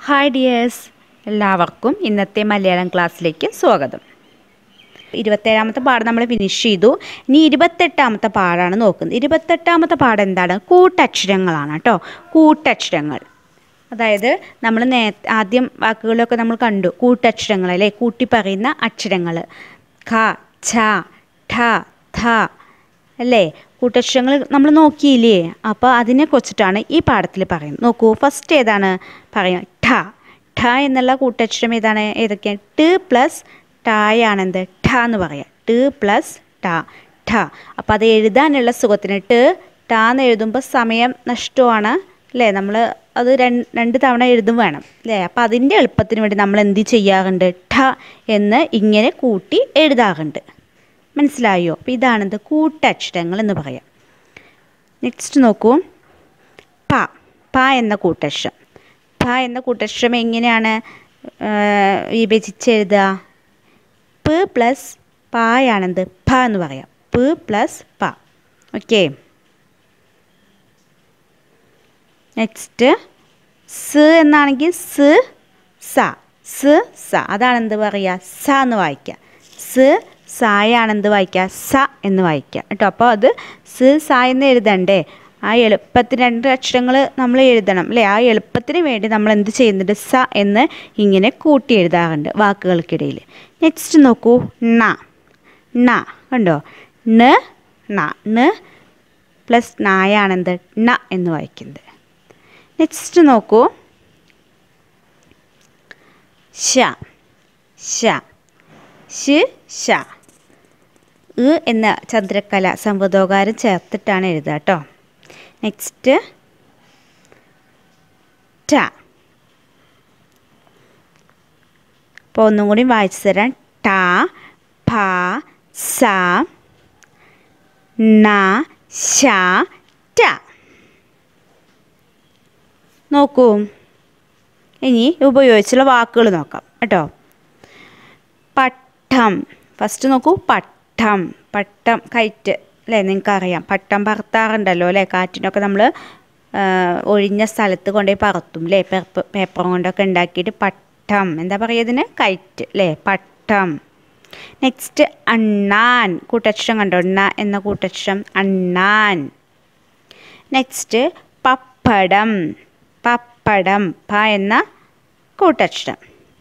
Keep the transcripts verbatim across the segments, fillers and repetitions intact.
Hi dears, എല്ലാവർക്കും ഇന്നത്തെ മലയാളം ക്ലാസ്സിലേക്ക് സ്വാഗതം. ഇരുപത്തേഴാമത്തെ പാഠം നമ്മൾ ഫിനിഷ് ചെയ്തു. ഇനി ഇരുപത്തെട്ടാമത്തെ പാഠമാണ് നോക്കുന്നത്. ഇരുപത്തെട്ടാമത്തെ പാഠം എന്താണ്? കൂട്ടക്ഷരങ്ങളാണ് കേട്ടോ. കൂട്ടക്ഷരങ്ങൾ, അതായത് നമ്മൾ നേ ആദ്യം വാക്കുകളൊക്കെ നമ്മൾ കണ്ടു. കൂട്ടക്ഷരങ്ങൾ അല്ലേ, കൂട്ടി പറയുന്ന അക്ഷരങ്ങൾ. ഖ, ഛ, ഠ, ഥ അല്ലേ, കൂട്ടക്ഷരങ്ങൾ നമ്മൾ നോക്കിയില്ലേ? അപ്പോൾ അതിനെക്കുറിച്ചിട്ടാണ് ഈ പാഠത്തിൽ പറയുന്നത്. നോക്കൂ, ഫസ്റ്റ് ഏതാണ് പറയാം? ഠ. ഠ എന്നുള്ള കൂട്ടക്ഷരം ഏതാണ്? ഏതൊക്കെയാണ്? ട് പ്ലസ് ടായാണെന്ത്? ഠ എന്ന് പറയാം. ട് പ്ലസ് ട, ഠ. അപ്പോൾ അത് എഴുതാനുള്ള സുഖത്തിന് ട് ടാ എന്ന് എഴുതുമ്പോൾ സമയം നഷ്ടമാണ് അല്ലേ? നമ്മൾ അത് രണ്ട് രണ്ട് തവണ എഴുതും വേണം അല്ലേ? അപ്പോൾ അതിൻ്റെ എളുപ്പത്തിന് വേണ്ടി നമ്മൾ എന്ത് ചെയ്യാറുണ്ട്? ഠ എന്ന് ഇങ്ങനെ കൂട്ടി എഴുതാറുണ്ട്. മനസ്സിലായോ? അപ്പോൾ ഇതാണെന്ത്? കൂട്ടക്ഷരങ്ങൾ എന്ന് പറയാം. നെക്സ്റ്റ് നോക്കൂ, പ. പ എന്ന കൂട്ടക്ഷരം. പ എന്ന കൂട്ടക്ഷരം എങ്ങനെയാണ് വിഭജിച്ചെഴുതുക? പ് പ്ലസ് പായാണെന്ത്? പ എന്ന് പറയാം. പ് പ്ലസ് പ. ഓക്കെ. നെക്സ്റ്റ് സ് എന്നാണെങ്കിൽ സ് സ. സ് സ അതാണെന്ത് പറയുക? സ എന്ന് വായിക്കുക. സ് സായാണെന്ത് വായിക്കുക? സ എന്ന് വായിക്കുക കേട്ടോ. അപ്പോൾ അത് സ് സ എന്ന് എഴുതണ്ടേ? ആ എളുപ്പത്തിന് രണ്ട് അക്ഷരങ്ങൾ നമ്മൾ എഴുതണം അല്ലേ? ആ എളുപ്പത്തിന് വേണ്ടി നമ്മൾ എന്ത് ചെയ്യുന്നുണ്ട്? സ എന്ന് ഇങ്ങനെ കൂട്ടി എഴുതാറുണ്ട് വാക്കുകൾക്കിടയിൽ. നെക്സ്റ്റ് നോക്കൂ, ണ. ണ കണ്ടോ? ണ് ണ. ണ് പ്ലസ് നായാണെന്ത്? ണ എന്ന് വായിക്കുന്നത്. നെക്സ്റ്റ് നോക്കൂ, ശ. ശ. ശ് ശ. ഇ എന്ന ചന്ദ്രക്കല സംബോധോകാരം ചേർത്തിട്ടാണ് എഴുതുക കേട്ടോ. നെക്സ്റ്റ് ട. അപ്പോൾ ഒന്നും കൂടി വായിച്ചു തരാം. ട, ഫ, സ, ണ, ശ, ട. നോക്കൂ, ഇനി ഉപയോഗിച്ചുള്ള വാക്കുകൾ നോക്കാം കേട്ടോ. പട്ടം. ഫസ്റ്റ് നോക്കൂ, പട്ടം. പട്ടം കയറ്റ് അല്ലേ? നിങ്ങൾക്കറിയാം, പട്ടം പറത്താറുണ്ടല്ലോ അല്ലേ? കാറ്റിനൊക്കെ നമ്മൾ ഒഴിഞ്ഞ സ്ഥലത്ത് കൊണ്ടുപോയി പറത്തും അല്ലേ? പേപ്പർ പേപ്പർ കൊണ്ടൊക്കെ ഉണ്ടാക്കിയിട്ട് പട്ടം. എന്താ പറയുക ഇതിന്? കയറ്റ് അല്ലേ? പട്ടം. നെക്സ്റ്റ് അണ്ണാൻ. കൂട്ടക്ഷരം കണ്ടോ? ണ എന്ന കൂട്ടക്ഷരം. അണ്ണാൻ. നെക്സ്റ്റ് പപ്പടം. പപ്പടം. പ എന്ന കൂട്ടക്ഷരം.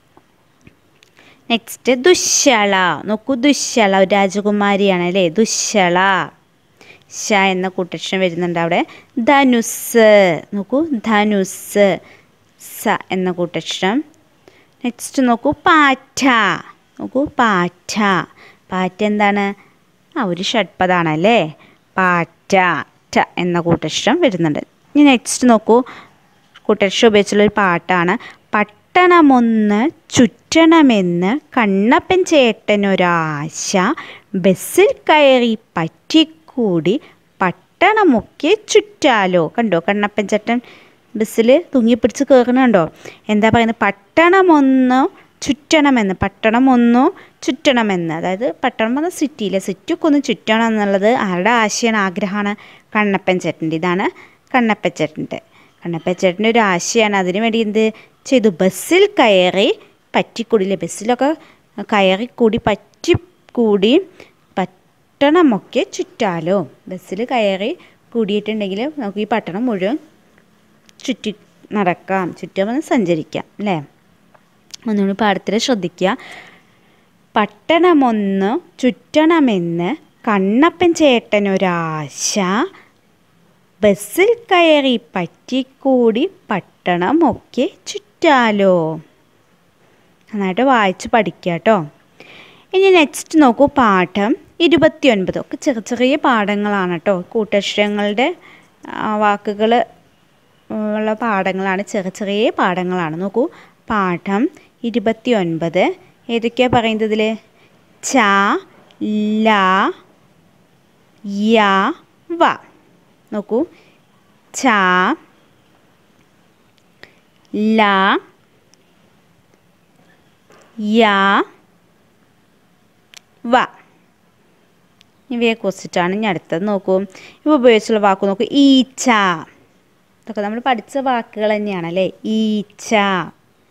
നെക്സ്റ്റ് ദുശ്ശള. നോക്കൂ, ദുശ്ശള ഒരു രാജകുമാരിയാണ് അല്ലേ? ദുശ്ശള. ശ എന്ന കൂട്ടക്ഷരം വരുന്നുണ്ട് അവിടെ. ധനുസ്. നോക്കൂ, ധനുസ്. സ എന്ന കൂട്ടക്ഷരം. നെക്സ്റ്റ് നോക്കൂ, പാറ്റ. നോക്കൂ, പാറ്റ. പാറ്റ എന്താണ്? ആ ഒരു ഷഡ്പദാണല്ലേ? പാറ്റ. ട എന്ന കൂട്ടക്ഷരം വരുന്നുണ്ട്. ഇനി നെക്സ്റ്റ് നോക്കൂ, കൂട്ടക്ഷരം ഉപയോഗിച്ചുള്ളൊരു പാട്ടാണ്. പട്ടണമൊന്ന് ചുറ്റണമെന്ന് കണ്ണപ്പൻ ചേട്ടനൊരാശ, ബസ്സിൽ കയറി പറ്റിക്കൂടി പട്ടണമൊക്കെ ചുറ്റാലോ. കണ്ടോ? കണ്ണപ്പൻ ചേട്ടൻ ബസ്സിൽ തൂങ്ങിപ്പിടിച്ച് കയറുന്നുണ്ടോ? എന്താ പറയുന്നത്? പട്ടണമൊന്ന് ചുറ്റണമെന്ന്. പട്ടണമൊന്നു ചുറ്റണമെന്ന്, അതായത് പട്ടണം എന്ന സിറ്റിയിലെ സിറ്റിയൊക്കെ ഒന്ന് ചുറ്റണം എന്നുള്ളത് ആരുടെ ആശയാണ്, ആഗ്രഹമാണ്? കണ്ണപ്പൻ ചേട്ടൻ്റെ. ഇതാണ് കണ്ണപ്പൻ ചേട്ടൻ്റെ. കണ്ണപ്പൻ ചേട്ടൻ്റെ ഒരു ആശയാണ്. അതിനു വേണ്ടി എന്ത് ചെയ്തു? ബസ്സിൽ കയറി പറ്റിക്കൂടിയില്ലേ? ബസ്സിലൊക്കെ കയറി കൂടി പറ്റിക്കൂടി പട്ടണമൊക്കെ ചുറ്റാലോ. ബസ്സിൽ കയറി കൂടിയിട്ടുണ്ടെങ്കിൽ നമുക്ക് ഈ പട്ടണം മുഴുവൻ ചുറ്റി നടക്കാം, ചുറ്റുമെന്ന് സഞ്ചരിക്കാം അല്ലേ? ഒന്നുകൂടി പാഠത്തിൽ ശ്രദ്ധിക്കുക. പട്ടണമൊന്ന് ചുറ്റണമെന്ന് കണ്ണപ്പൻ ചേട്ടനൊരാശ, ബസ്സിൽ കയറി പറ്റിക്കൂടി പട്ടണമൊക്കെ ചുറ്റാലോ. നന്നായിട്ട് വായിച്ച് പഠിക്കുക കേട്ടോ. ഇനി നെക്സ്റ്റ് നോക്കൂ, പാഠം ഇരുപത്തി ഒൻപത്. ഒക്കെ ചെറിയ ചെറിയ പാഠങ്ങളാണ് കേട്ടോ. കൂട്ടക്ഷരങ്ങളുടെ വാക്കുകൾ ഉള്ള പാഠങ്ങളാണ്, ചെറിയ ചെറിയ പാഠങ്ങളാണ്. നോക്കൂ, പാഠം ഇരുപത്തി ഒൻപത്. ഏതൊക്കെയാണ് പറയുന്നത് ഇതിൽ? ച, ല, യ, വ. നോക്കൂ, ച, ല, യ, വ. ഇവയെക്കുറിച്ചിട്ടാണ് ഇനി അടുത്തത്. നോക്കൂ, ഇവ ഉപയോഗിച്ചുള്ള വാക്ക് നോക്കൂ. ഈച്ച. ഇതൊക്കെ നമ്മൾ പഠിച്ച വാക്കുകൾ തന്നെയാണല്ലേ. ഈച്ച.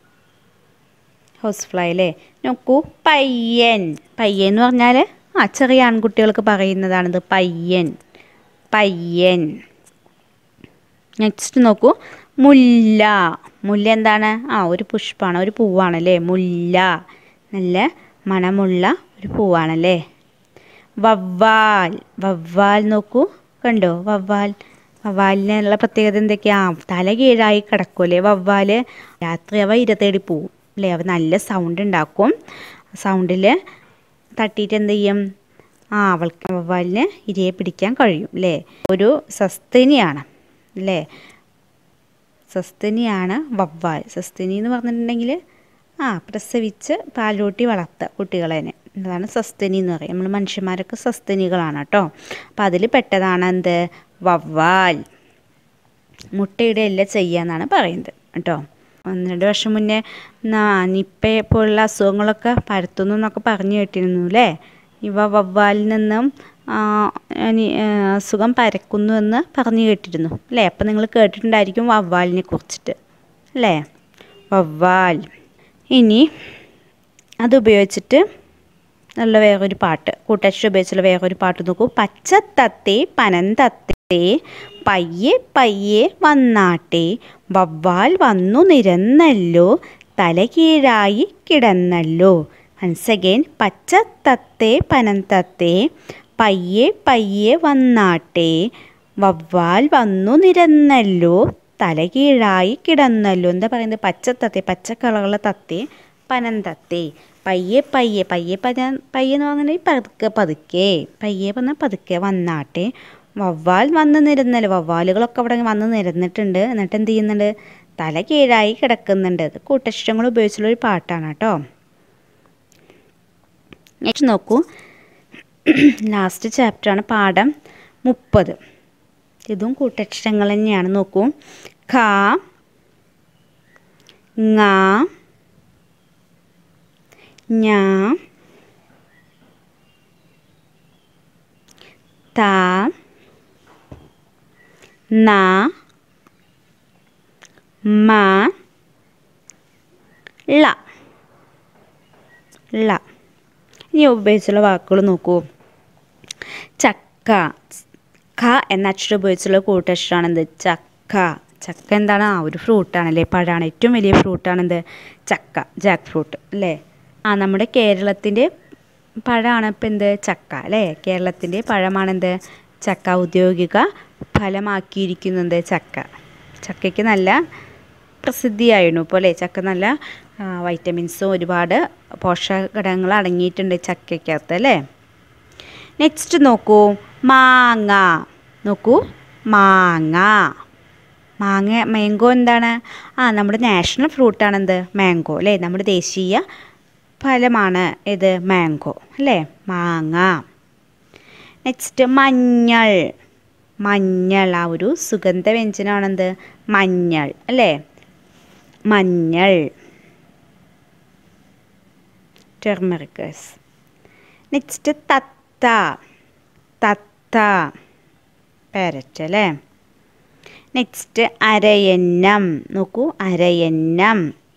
ഹൗസ് ഫ്ലൈ അല്ലേ. നോക്കൂ പയ്യൻ. പയ്യൻ എന്ന് പറഞ്ഞാൽ ആ ചെറിയ ആൺകുട്ടികൾക്ക് പറയുന്നതാണിത് പയ്യൻ, പയ്യൻ. നെക്സ്റ്റ് നോക്കൂ മുല്ല. മുല്ല എന്താണ്? ആ ഒരു പുഷ്പമാണ്, ഒരു പൂവാണല്ലേ മുല്ല. നല്ല മണമുള്ള ഒരു പൂവാണല്ലേ. വവ്വാൽ. വവ്വാൽ നോക്കൂ, കണ്ടോ വവ്വാൽ. വവ്വാലിനുള്ള പ്രത്യേകത എന്തൊക്കെയാണ്? തല കീഴായി കിടക്കുമല്ലേ വവ്വാൽ. രാത്രി അവ ഇര തേടി പോവും അല്ലേ. അവ നല്ല സൗണ്ട് ഉണ്ടാക്കും. സൗണ്ടിൽ തട്ടിയിട്ട് എന്ത് ചെയ്യും? ആ അവൾക്ക് വവ്വാലിന് ഇരയെ പിടിക്കാൻ കഴിയും അല്ലേ. ഒരു സസ്തനിയാണ് അല്ലേ. സസ്തനിയാണ് വവ്വാൽ. സസ്തനി എന്ന് പറഞ്ഞിട്ടുണ്ടെങ്കിൽ ആ പ്രസവിച്ച് പാലൂട്ടി വളർത്തുക കുട്ടികളെ. അതാണ് സസ്തനി എന്ന് പറയും. നമ്മൾ മനുഷ്യന്മാരൊക്കെ സസ്തനികളാണ് കേട്ടോ. അപ്പം അതിൽ പെട്ടതാണ് എന്ത്? വവ്വാൽ. മുട്ടയിടുകയല്ല ചെയ്യുക എന്നാണ് പറയുന്നത് കേട്ടോ. ഒന്ന് രണ്ട് വർഷം മുന്നേ നിപ്പ പോലുള്ള അസുഖങ്ങളൊക്കെ പരത്തുന്നു എന്നൊക്കെ പറഞ്ഞു കേട്ടിരുന്നു അല്ലേ. ഇവ വവ്വാലിൽ നിന്നും അസുഖം പരക്കുന്നു എന്ന് പറഞ്ഞു കേട്ടിരുന്നു അല്ലേ. അപ്പം നിങ്ങൾ കേട്ടിട്ടുണ്ടായിരിക്കും വവ്വാലിനെ കുറിച്ചിട്ട് അല്ലേ. വവ്വാൽ. ഇനി അതുപയോഗിച്ചിട്ട് നല്ല വേറൊരു പാട്ട്, കൂട്ടക്ഷരം ഉപയോഗിച്ചുള്ള വേറൊരു പാട്ട് നോക്കൂ. പച്ചത്തത്തേ പനന്തത്തേ പയ്യെ പയ്യെ വന്നാട്ടെ, വവ്വാൽ വന്നു നിരന്നല്ലോ, തല കീഴായി കിടന്നല്ലോ. Once again. പച്ചത്തത്തേ പനന്തത്തേ പയ്യെ പയ്യെ വന്നാട്ടെ, വവ്വാൽ വന്നു നിരന്നല്ലോ, തല കീഴായി കിടന്നല്ലോ. എന്താ പറയുന്നത്? പച്ചത്തത്തേ, പച്ച കളറുള്ള തത്തേ, പനന്തത്തേ. പയ്യെ പയ്യെ, പയ്യെ പയ്യ പയ്യെ എന്ന് പറഞ്ഞിട്ടുണ്ടെങ്കിൽ പതുക്കെ പതുക്കെ, പയ്യെ പറഞ്ഞാൽ പതുക്കെ വന്നാട്ടെ, വവ്വാൽ വന്ന് നിരന്നല്ലോ. വവ്വാലുകളൊക്കെ അവിടെ വന്ന് നിരന്നിട്ടുണ്ട്. എന്നിട്ട് എന്ത് ചെയ്യുന്നുണ്ട്? തല കീഴായി കിടക്കുന്നുണ്ട്. അത് കൂട്ടക്ഷരങ്ങൾ ഉപയോഗിച്ചുള്ളൊരു പാട്ടാണ് കേട്ടോ. നെക്സ്റ്റ് നോക്കൂ, ലാസ്റ്റ് ചാപ്റ്ററാണ് പാഠം മുപ്പത്. ഇതും കൂട്ടക്ഷരങ്ങൾ തന്നെയാണ്. നോക്കൂ. ഖ, ങ, ഞ, ത, ന, മ, ള. ള. ഇനി ഉപയോഗിച്ചുള്ള വാക്കുകൾ നോക്കൂ. ചക്ക. ഖ എന്ന അക്ഷരം ഉപയോഗിച്ചുള്ള കൂട്ടക്ഷരമാണെന്ത്? ചക്ക. ചക്ക എന്താണ്? ആ ഒരു ഫ്രൂട്ടാണല്ലേ, പഴമാണ്. ഏറ്റവും വലിയ ഫ്രൂട്ടാണെന്ത്? ചക്ക, ജാക്ക് ഫ്രൂട്ട് അല്ലേ. ആ നമ്മുടെ കേരളത്തിൻ്റെ പഴമാണ് ഇപ്പം എന്ത്? ചക്ക അല്ലേ. കേരളത്തിൻ്റെ പഴമാണെന്ത്? ചക്ക. ഔദ്യോഗിക ഫലമാക്കിയിരിക്കുന്നത് ചക്ക. ചക്കയ്ക്ക് നല്ല പ്രസിദ്ധിയായിരുന്നു ഇപ്പോൾ അല്ലേ. ചക്ക നല്ല വൈറ്റമിൻസും ഒരുപാട് പോഷകഘടകങ്ങൾ അടങ്ങിയിട്ടുണ്ട് ചക്കയ്ക്കകത്ത് അല്ലേ. നെക്സ്റ്റ് നോക്കൂ, മാങ്ങ. നോക്കൂ, മാങ്ങ. മാങ്ങ, മാംഗോ എന്താണ്? ആ നമ്മുടെ നാഷണൽ ഫ്രൂട്ടാണെന്ത്? മാംഗോ അല്ലേ. നമ്മുടെ ദേശീയ ഫലമാണ് ഇത് മാംഗോ അല്ലേ. മാങ്ങ. നെക്സ്റ്റ് മഞ്ഞൾ. മഞ്ഞൾ, ആ ഒരു സുഗന്ധവ്യഞ്ജനമാണെന്ത്? മഞ്ഞൾ അല്ലേ. മഞ്ഞൾ, ടെർമറിക്കസ്. നെക്സ്റ്റ് തത്ത. തത്ത, പാരറ്റ് അല്ലേ. നെക്സ്റ്റ് അരയന്നം. നോക്കൂ, അരയന്നം.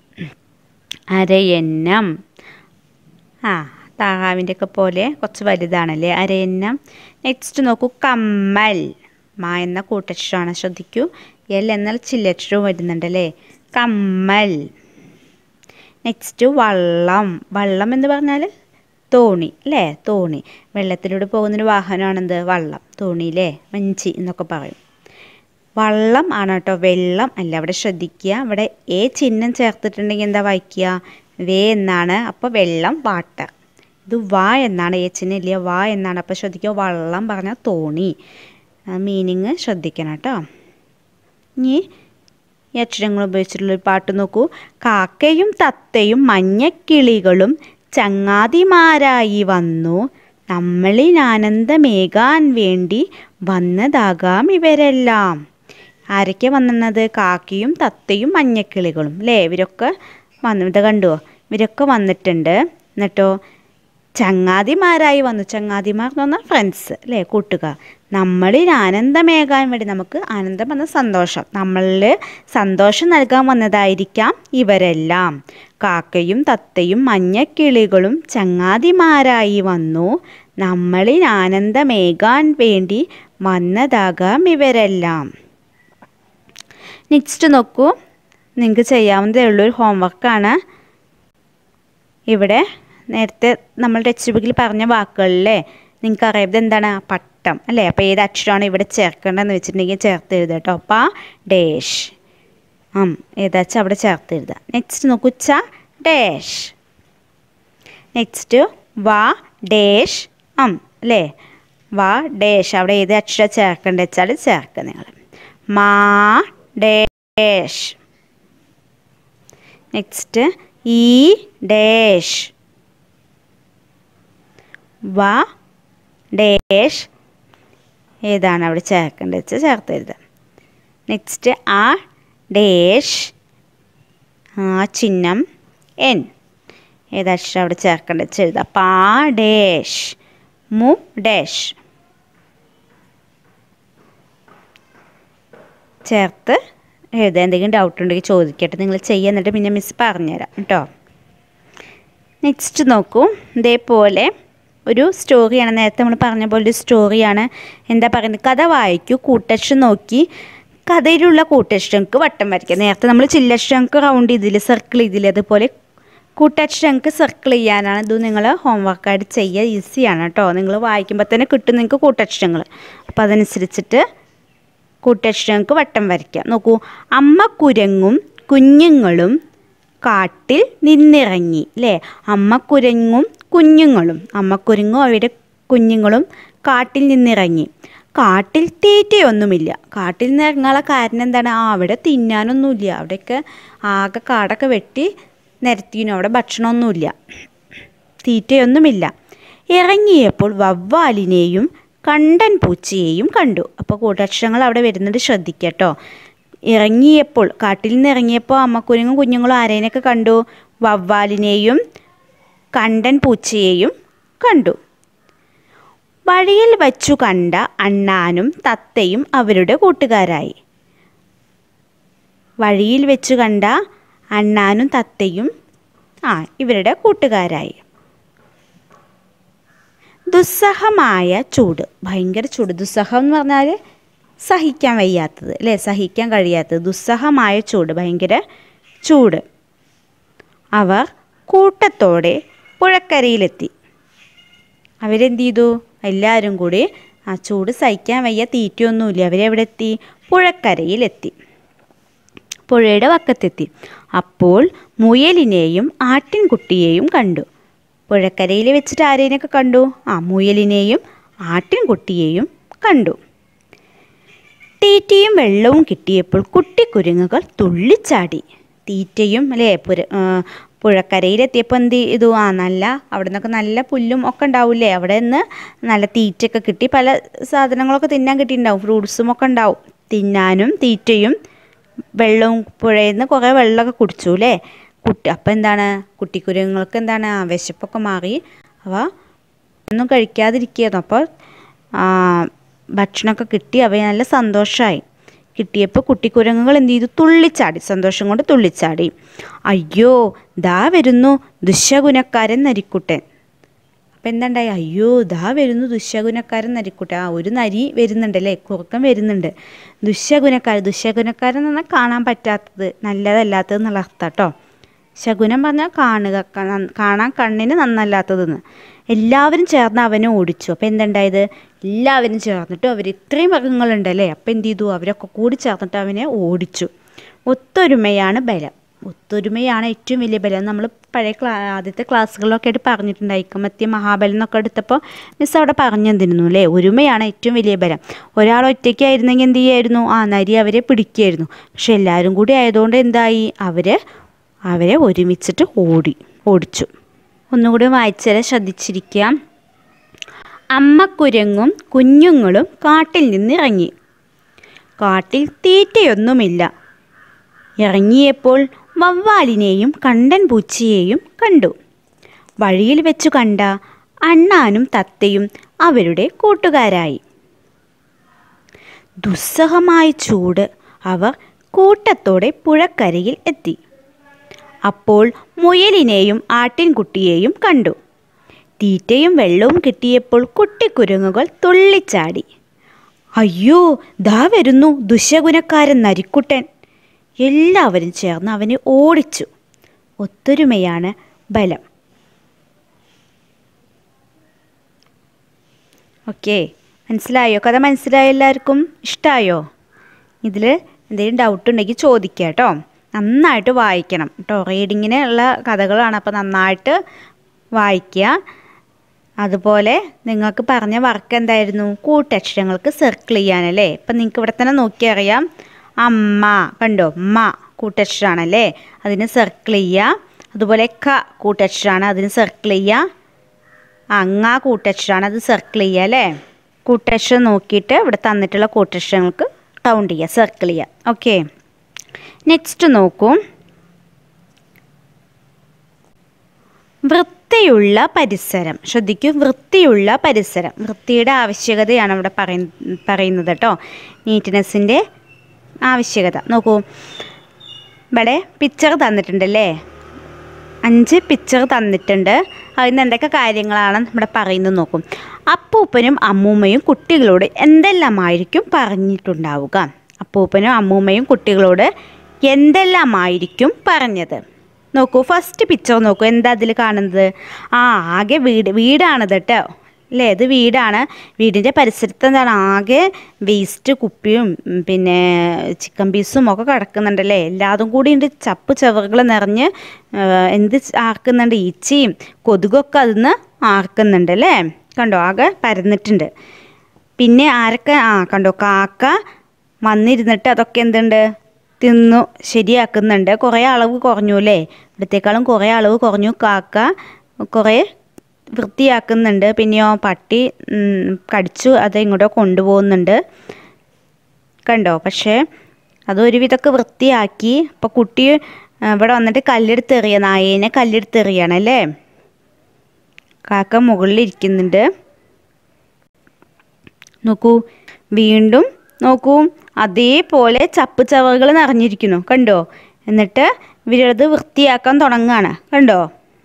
അരയന്നം. ആ താറാവിൻ്റെ ഒക്കെ പോലെ കുറച്ച് വലുതാണല്ലേ അരയന്നം. നെക്സ്റ്റ് നോക്കൂ, കമ്മൽ. മാ എന്ന കൂട്ടക്ഷരമാണ്, ശ്രദ്ധിക്കൂ. എൽ എന്നാൽ ചില്ലക്ഷരവും വരുന്നുണ്ടല്ലേ. കമ്മൽ. നെക്സ്റ്റ് വള്ളം. വള്ളം എന്ന് പറഞ്ഞാൽ തോണി അല്ലേ. തോണി. വെള്ളത്തിലൂടെ പോകുന്നൊരു വാഹനമാണെന്ത്? വള്ളം, തോണി അല്ലേ. വഞ്ചി എന്നൊക്കെ പറയും. വള്ളം ആണ് കേട്ടോ, വെള്ളം അല്ല. അവിടെ ശ്രദ്ധിക്കുക, ഇവിടെ എ ചിഹ്നം ചേർത്തിട്ടുണ്ടെങ്കിൽ എന്താ വായിക്കുക? വേ എന്നാണ്. അപ്പോൾ വെള്ളം, വാട്ടർ. ഇത് വാ എന്നാണ്, എ ചിഹ്നം ഇല്ല, വാ എന്നാണ്. അപ്പോൾ ശ്രദ്ധിക്കുക, വള്ളം പറഞ്ഞാൽ തോണി. മീനിങ് ശ്രദ്ധിക്കണം കേട്ടോ. ഇനി ഈ അക്ഷരങ്ങൾ ഉപയോഗിച്ചിട്ടുള്ളൊരു പാട്ട് നോക്കൂ. കാക്കയും തത്തയും മഞ്ഞക്കിളികളും ചങ്ങാതിമാരായി വന്നു, നമ്മളിൽ ആനന്ദമേകാൻ വേണ്ടി വന്നതാകാം ഇവരെല്ലാം. ആരൊക്കെ വന്നത്? കാക്കയും തത്തയും മഞ്ഞക്കിളികളും അല്ലേ. ഇവരൊക്കെ വന്നു. ഇത് കണ്ടുവോ? ഇവരൊക്കെ വന്നിട്ടുണ്ട്. എന്നിട്ടോ ചങ്ങാതിമാരായി വന്നു. ചങ്ങാതിമാർ എന്ന് പറഞ്ഞാൽ ഫ്രണ്ട്സ് അല്ലേ, കൂട്ടുകാർ. നമ്മളിൽ ആനന്ദമേകാൻ വേണ്ടി, നമുക്ക് ആനന്ദം എന്ന സന്തോഷം, നമ്മളിൽ സന്തോഷം നൽകാൻ വന്നതായിരിക്കാം ഇവരെല്ലാം. കാക്കയും തത്തയും മഞ്ഞക്കിളികളും ചങ്ങാതിമാരായി വന്നു, നമ്മളിൽ ആനന്ദമേകാൻ വേണ്ടി വന്നതാകാം ഇവരെല്ലാം. നെക്സ്റ്റ് നോക്കൂ, നിങ്ങൾക്ക് ചെയ്യാവുന്നതേ ഉള്ളൊരു ഹോംവർക്കാണ്. ഇവിടെ നേരത്തെ നമ്മൾ ടെക്സ്റ്റ് ബുക്കിൽ പറഞ്ഞ വാക്കുകളിലെ നിങ്ങൾക്ക് അറിയാം എന്താണ്? പട്ടം അല്ലേ? അപ്പോൾ ഏത് അക്ഷരമാണ് ഇവിടെ ചേർക്കേണ്ടതെന്ന് വെച്ചിട്ടുണ്ടെങ്കിൽ ചേർത്ത് എഴുതുക കേട്ടോ. പ ഡേഷ് അം ഏതാച്ചാൽ അവിടെ ചേർത്ത് എഴുതുക. നെക്സ്റ്റ് നോക്കൂ, ച ഡേഷ്. നെക്സ്റ്റ് വ ഡേഷ് അം അല്ലേ? വ ഡേഷ് അവിടെ ഏത് അക്ഷരം ചേർക്കേണ്ടത് വെച്ചാൽ ചേർക്കുക നിങ്ങൾ. മാ ഡേഷ്. നെക്സ്റ്റ് ഈ ഡേഷ്. വ ഡേഷ് ഏതാണ് അവിടെ ചേർക്കേണ്ടത് വെച്ചാൽ ചേർത്ത് എഴുതുക. നെക്സ്റ്റ് ആ ഡേഷ്, ആ ചിഹ്നം എൻ ഏതക്ഷരം അവിടെ ചേർക്കേണ്ടത് വെച്ച് എഴുതുക. പാ ഡേഷ്. മു ഡേഷ് ചേർത്ത് എഴുതുക. എന്തെങ്കിലും ഡൗട്ട് ഉണ്ടെങ്കിൽ ചോദിക്കട്ടെ, നിങ്ങൾ ചെയ്യുക, എന്നിട്ട് പിന്നെ മിസ് പറഞ്ഞുതരാം കേട്ടോ. നെക്സ്റ്റ് നോക്കൂ, ഇതേപോലെ ഒരു സ്റ്റോറിയാണ്, നേരത്തെ നമ്മൾ പറഞ്ഞ പോലെ ഒരു സ്റ്റോറിയാണ്. എന്താ പറയുന്നത്? കഥ വായിക്കൂ, കൂട്ടക്ഷരം നോക്കി കഥയിലുള്ള കൂട്ടക്ഷരങ്ങൾക്ക് വട്ടം വരയ്ക്കുക. നേരത്തെ നമ്മൾ ചില്ലക്ഷരങ്ങൾക്ക് റൗണ്ട് ചെയ്തില്ല, സർക്കിൾ ചെയ്തില്ല, അതുപോലെ കൂട്ടക്ഷരങ്ങൾക്ക് സർക്കിൾ ചെയ്യാനാണ്. ഇത് നിങ്ങൾ ഹോംവർക്കായിട്ട് ചെയ്യുക, ഈസിയാണ് കേട്ടോ. നിങ്ങൾ വായിക്കുമ്പോൾ തന്നെ കിട്ടും നിങ്ങൾക്ക് കൂട്ടക്ഷരങ്ങൾ. അപ്പോൾ അതനുസരിച്ചിട്ട് കൂട്ടക്ഷരങ്ങൾക്ക് വട്ടം വരയ്ക്കുക. നോക്കൂ, അമ്മ കുരങ്ങും കുഞ്ഞുങ്ങളും കാട്ടിൽ നിന്നിറങ്ങി അല്ലേ? അമ്മക്കുരങ്ങും കുഞ്ഞുങ്ങളും, അമ്മക്കുരങ്ങും അവരുടെ കുഞ്ഞുങ്ങളും കാട്ടിൽ നിന്നിറങ്ങി. കാട്ടിൽ തീറ്റയൊന്നുമില്ല. കാട്ടിൽ നിന്ന് ഇറങ്ങാനുള്ള കാരണം എന്താണ്? ആ അവിടെ തിന്നാനൊന്നുമില്ല, അവിടെയൊക്കെ ആകെ കാടൊക്കെ വെട്ടി നിരത്തിനു, അവിടെ ഭക്ഷണമൊന്നുമില്ല, തീറ്റയൊന്നുമില്ല. ഇറങ്ങിയപ്പോൾ വവ്വാലിനെയും കണ്ടൻ പൂച്ചയെയും കണ്ടു. അപ്പോൾ കൂട്ടക്ഷരങ്ങൾ അവിടെ വരുന്നത് ശ്രദ്ധിക്കുക കേട്ടോ. ഇറങ്ങിയപ്പോൾ, കാട്ടിൽ നിന്ന് ഇറങ്ങിയപ്പോൾ അമ്മക്കുരങ്ങും കുഞ്ഞുങ്ങളും ആരേനെയൊക്കെ കണ്ടു? വവ്വാലിനെയും കണ്ടൻ പൂച്ചയെയും കണ്ടു. വഴിയിൽ വച്ചു കണ്ട അണ്ണാനും തത്തയും അവരുടെ കൂട്ടുകാരായി. വഴിയിൽ വെച്ചു കണ്ട അണ്ണാനും തത്തയും ആ ഇവരുടെ കൂട്ടുകാരായി. ദുസ്സഹമായ ചൂട്, ഭയങ്കര ചൂട്. ദുസ്സഹം എന്ന് പറഞ്ഞാൽ സഹിക്കാൻ വയ്യാത്തത് അല്ലേ? സഹിക്കാൻ കഴിയാത്തത്. ദുസ്സഹമായ ചൂട്, ഭയങ്കര ചൂട്. അവർ കൂട്ടത്തോടെ പുഴക്കരയിലെത്തി. അവരെന്ത് ചെയ്തു? എല്ലാവരും കൂടി ആ ചൂട് സഹിക്കാൻ വയ്യ, തീറ്റയൊന്നുമില്ല, അവരെവിടെ എത്തി? പുഴക്കരയിലെത്തി, പുഴയുടെ വക്കത്തെത്തി. അപ്പോൾ മുയലിനെയും ആട്ടിൻകുട്ടിയെയും കണ്ടു. പുഴക്കരയിൽ വെച്ചിട്ട് ആരേനെയൊക്കെ കണ്ടു? ആ മുയലിനെയും ആട്ടിൻകുട്ടിയെയും കണ്ടു. തീറ്റയും വെള്ളവും കിട്ടിയപ്പോൾ കുട്ടിക്കുരുങ്ങുകൾ തുള്ളിച്ചാടി. തീറ്റയും അല്ലേ പുര പുഴക്കരയിലെത്തിയപ്പോൾ എന്ത് ചെയ്തു? ആ നല്ല അവിടെ നിന്നൊക്കെ നല്ല പുല്ലും ഒക്കെ ഉണ്ടാവില്ലേ, അവിടെ നിന്ന് നല്ല തീറ്റയൊക്കെ കിട്ടി, പല സാധനങ്ങളൊക്കെ തിന്നാൻ കിട്ടിയിട്ടുണ്ടാവും, ഫ്രൂട്ട്സും ഒക്കെ ഉണ്ടാവും തിന്നാനും. തീറ്റയും വെള്ളവും, പുഴയിൽ നിന്ന് കുറേ വെള്ളമൊക്കെ കുടിച്ചു അല്ലേ കുട്ടി. അപ്പോൾ എന്താണ്? കുട്ടിക്കുരുങ്ങൾക്ക് എന്താണ്? ആ വിശപ്പൊക്കെ മാറി, അവ ഒന്നും കഴിക്കാതിരിക്കുകയായിരുന്നു. അപ്പോൾ ഭക്ഷണമൊക്കെ കിട്ടി, അവ നല്ല സന്തോഷമായി. കിട്ടിയപ്പോൾ കുട്ടിക്കുരങ്ങുകൾ എന്ത് ചെയ്തു? തുള്ളിച്ചാടി, സന്തോഷം കൊണ്ട് തുള്ളിച്ചാടി. അയ്യോ ദാ വരുന്നു ദുശ്ശകുനക്കാരൻ നരിക്കുട്ടൻ. അപ്പം എന്താണ്ടായി? അയ്യോ ദാ വരുന്നു ദുശ്ശകുനക്കാരൻ നരിക്കുട്ടൻ. ആ ഒരു നരി വരുന്നുണ്ടല്ലേ, കുറുക്കൻ വരുന്നുണ്ട്. ദുശ്ശകുനക്കാരൻ, ദുശ്ശകുനക്കാരൻ എന്ന് പറഞ്ഞാൽ കാണാൻ പറ്റാത്തത്, നല്ലതല്ലാത്തത് എന്നുള്ള അർത്ഥം കേട്ടോ. ശകുനം പറഞ്ഞാൽ കാണുക, കാണാൻ കണ്ണിന് നന്നല്ലാത്തതെന്ന്. എല്ലാവരും ചേർന്ന് അവനെ ഓടിച്ചു. അപ്പോൾ എന്തുണ്ടായത്? എല്ലാവരും ചേർന്നിട്ട് അവർ, ഇത്രയും മൃഗങ്ങളുണ്ടല്ലേ, അപ്പോൾ എന്ത് ചെയ്തു? അവരൊക്കെ കൂടി ചേർന്നിട്ട് അവനെ ഓടിച്ചു. ഒത്തൊരുമയാണ് ബലം. ഒത്തൊരുമയാണ് ഏറ്റവും വലിയ ബലം. നമ്മൾ പഴയ ക്ലാ ആദ്യത്തെ ക്ലാസ്സുകളിലൊക്കെ ആയിട്ട് പറഞ്ഞിട്ടുണ്ട്. ഐക്കമത്യ മഹാബലം എന്നൊക്കെ എടുത്തപ്പോൾ മിസ് അവിടെ പറഞ്ഞു തന്നിരുന്നു അല്ലേ, ഒരുമയാണ് ഏറ്റവും വലിയ ബലം. ഒരാൾ ഒറ്റയ്ക്കായിരുന്നെങ്കിൽ എന്ത് ചെയ്യായിരുന്നു? ആ നരി അവരെ പിടിക്കുമായിരുന്നു. പക്ഷെ എല്ലാവരും കൂടി ആയതുകൊണ്ട് എന്തായി? അവർ അവരെ ഒരുമിച്ചിട്ട് ഓടി ഓടിച്ചു. ഒന്നുകൂടി വായിച്ചാൽ ശ്രദ്ധിച്ചിരിക്കുക. അമ്മക്കുരങ്ങും കുഞ്ഞുങ്ങളും കാട്ടിൽ നിന്ന് ഇറങ്ങി. കാട്ടിൽ തീറ്റയൊന്നുമില്ല. ഇറങ്ങിയപ്പോൾ വവ്വാലിനെയും കണ്ടൻ പൂച്ചയെയും കണ്ടു. വഴിയിൽ വെച്ചു കണ്ട അണ്ണാനും തത്തയും അവരുടെ കൂട്ടുകാരായി. ദുസ്സഹമായ ചൂട്. അവർ കൂട്ടത്തോടെ പുഴക്കരയിൽ എത്തി. അപ്പോൾ മുയലിനെയും ആട്ടിൻകുട്ടിയെയും കണ്ടു. തീറ്റയും വെള്ളവും കിട്ടിയപ്പോൾ കുട്ടിക്കുരങ്ങുകൾ തുള്ളിച്ചാടി. അയ്യോ, ദാ വരുന്നു ദുശകുനക്കാരൻ നരിക്കുട്ടൻ. എല്ലാവരും ചേർന്ന് അവനെ ഓടിച്ചു. ഒത്തൊരുമയാണ് ബലം. ഓക്കെ, മനസ്സിലായോ? കഥ മനസ്സിലായോ? എല്ലാവർക്കും ഇഷ്ടമായോ? ഇതിൽ എന്തെങ്കിലും ഡൗട്ട് ഉണ്ടെങ്കിൽ ചോദിക്കുക കേട്ടോ. നന്നായിട്ട് വായിക്കണം കേട്ടോ. റീഡിങ്ങിന് ഉള്ള കഥകളാണ്, അപ്പോൾ നന്നായിട്ട് വായിക്കുക. അതുപോലെ നിങ്ങൾക്ക് പറഞ്ഞ വർക്ക് എന്തായിരുന്നു? കൂട്ടക്ഷരങ്ങൾക്ക് സർക്കിൾ ചെയ്യാനല്ലേ. ഇപ്പം നിങ്ങൾക്ക് ഇവിടെ തന്നെ നോക്കിയാൽ അറിയാം. അമ്മ കണ്ടോ, അമ്മ കൂട്ടക്ഷരമാണല്ലേ, അതിന് സർക്കിൾ ചെയ്യുക. അതുപോലെ ക കൂട്ടക്ഷരമാണ്, അതിന് സർക്കിൾ ചെയ്യുക. അങ്ങ കൂട്ടക്ഷരമാണ്, അത് സർക്കിൾ ചെയ്യുക അല്ലേ. കൂട്ടക്ഷരം നോക്കിയിട്ട് ഇവിടെ തന്നിട്ടുള്ള കൂട്ടക്ഷരങ്ങൾക്ക് കൗണ്ട് ചെയ്യുക, സർക്കിൾ ചെയ്യുക. ഓക്കെ, നെക്സ്റ്റ് നോക്കൂ. വൃത്തിയുള്ള പരിസരം. ശ്രദ്ധിക്കൂ, വൃത്തിയുള്ള പരിസരം. വൃത്തിയുടെ ആവശ്യകതയാണ് ഇവിടെ പറയ പറയുന്നത് കേട്ടോ. നീറ്റ്നെസ്സിൻ്റെ ആവശ്യകത നോക്കൂ. ഇവിടെ പിക്ചർ തന്നിട്ടുണ്ടല്ലേ, അഞ്ച് പിക്ചർ തന്നിട്ടുണ്ട്. അതിന് എന്തൊക്കെ കാര്യങ്ങളാണ് ഇവിടെ പറയുന്നത് നോക്കും. അപ്പൂപ്പനും അമ്മൂമ്മയും കുട്ടികളോട് എന്തെല്ലാമായിരിക്കും പറഞ്ഞിട്ടുണ്ടാവുക? അപ്പൂപ്പനും അമ്മൂമ്മയും കുട്ടികളോട് എന്തെല്ലാമായിരിക്കും പറഞ്ഞത്? നോക്കൂ, ഫസ്റ്റ് പിക്ചർ നോക്കൂ. എന്താ അതിൽ കാണുന്നത്? ആ ആകെ വീട് വീടാണത് കേട്ടോ അല്ലേ. ഇത് വീടാണ്. വീടിൻ്റെ പരിസരത്ത് എന്താണ്? ആകെ വേസ്റ്റ് കുപ്പിയും പിന്നെ ചിക്കൻ പീസും ഒക്കെ കിടക്കുന്നുണ്ടല്ലേ. എല്ലാതും കൂടി ഉണ്ട്, ചപ്പ് ചവറുകൾ നിറഞ്ഞ് എന്ത് ആർക്കുന്നുണ്ട്? ഈച്ചയും കൊതുകൊക്കെ അതിന്ന് ആർക്കുന്നുണ്ട് അല്ലേ. കണ്ടോ, ആകെ പരന്നിട്ടുണ്ട്. പിന്നെ ആരൊക്കെ? ആ കണ്ടോ, കാക്ക വന്നിരുന്നിട്ട് അതൊക്കെ എന്തുണ്ട്? തിന്നു ശരിയാക്കുന്നുണ്ട്. കുറേ അളവ് കുറഞ്ഞു അല്ലേ, ഇവിടത്തേക്കാളും കുറേ അളവ് കുറഞ്ഞു. കാക്ക കുറേ വൃത്തിയാക്കുന്നുണ്ട്. പിന്നെയോ പട്ടി കടിച്ചു അത് ഇങ്ങോട്ടോ കൊണ്ടുപോകുന്നുണ്ട് കണ്ടോ. പക്ഷേ അതൊരുവിധമൊക്കെ വൃത്തിയാക്കി. അപ്പോൾ കുട്ടി ഇവിടെ വന്നിട്ട് കല്ലെടുത്തെറിയ, നായേനെ കല്ലെടുത്തെറിയണല്ലേ. കാക്ക മുകളിലിരിക്കുന്നുണ്ട്. നോക്കൂ, വീണ്ടും നോക്കൂ, അതേപോലെ ചപ്പ് ചവറുകൾ നിറഞ്ഞിരിക്കുന്നു കണ്ടോ. എന്നിട്ട് ഇവരത് വൃത്തിയാക്കാൻ തുടങ്ങുകയാണ് കണ്ടോ.